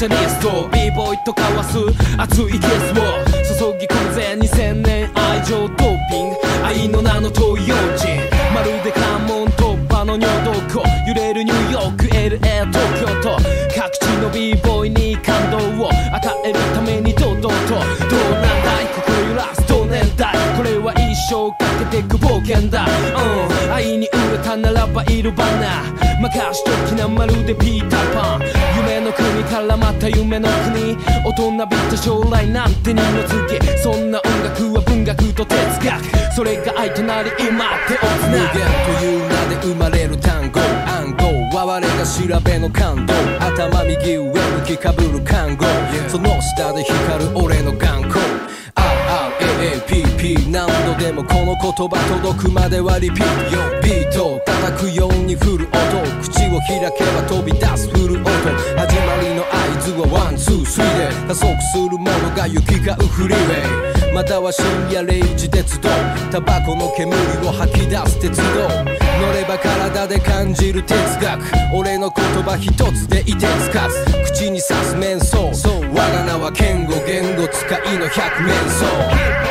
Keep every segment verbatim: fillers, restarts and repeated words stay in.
シャリスト b ボーイと交わす熱いキスを注ぎ込むぜにせんねん愛情ドーピング愛の名の東洋人まるで関門突破の尿道湖揺れるニューヨーク エルエー 東京と各地の b ボーイに感動を与えるために堂々とどうなんだい心揺らす同年代これは一生かけてく冒険だ、うん、愛に飢えたならばいるバナ任しときなまるでピーターパン夢の国からまた夢の国大人びた将来なんて二の次そんな音楽は文学と哲学それが愛となり今手をつなぐ無限という名で生まれる単語暗号哀れが調べの感動頭右上向きかぶる看護、yeah. その下で光る俺の眼光 アールアールエーエーピーピー 何度でもこの言葉届くまではリピートビートを叩くように振る音口を開けば飛び出すフル音始まりの合図はワンツースリーで加速するものが行き交うフリーウェイまたは深夜れいじ鉄道タバコの煙を吐き出す鉄道乗れば体で感じる哲学俺の言葉一つでいてつかず口に刺す面相我が名は言語言語使いの百面相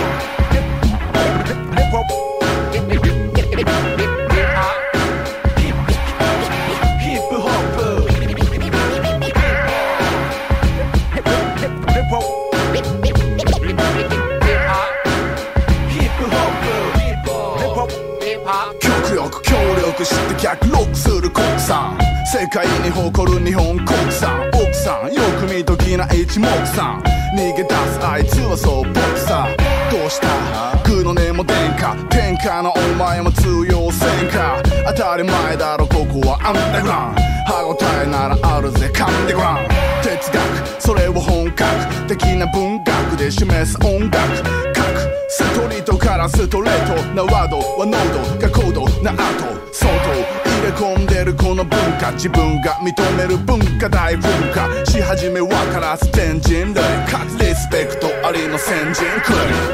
極力協力して逆ロックする国産世界に誇る日本国産奥さんよく見ときな一目散逃げ出すあいつはそう僕さどうしたグの音も殿下天下のお前も通用せんか当たり前だろここはアンダーグラウンド歯応えならあるぜ噛んでごらん哲学それを本格的な文学で示す音楽各ストリートからストレートなワードは濃度が高度なアート相当入れ込んでるこの文化自分が認める文化大文化し始めはからす全人類リスペクトありの先人くらい